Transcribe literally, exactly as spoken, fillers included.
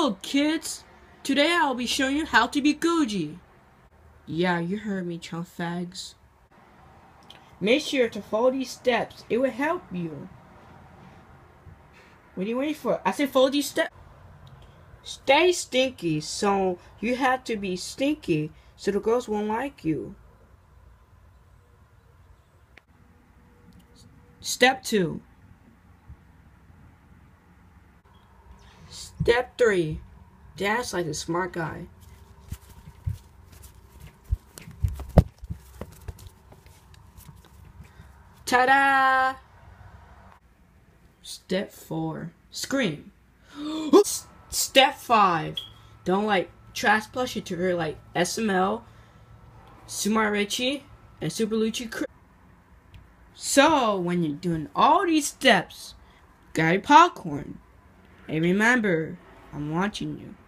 Hello, kids! Today I'll be showing you how to be Gucci. Yeah, you heard me, chump fags. Make sure to follow these steps. It will help you. What are you waiting for? I said follow these steps. Stay stinky, so you have to be stinky so the girls won't like you. Step two. Step three. Dance like a smart guy. Ta-da! Step four. Scream. Step five. Don't like trash plush it to her like S M L, Sumar Richie, and Super Lucci. So when you're doing all these steps, grab your popcorn. And remember, I'm watching you.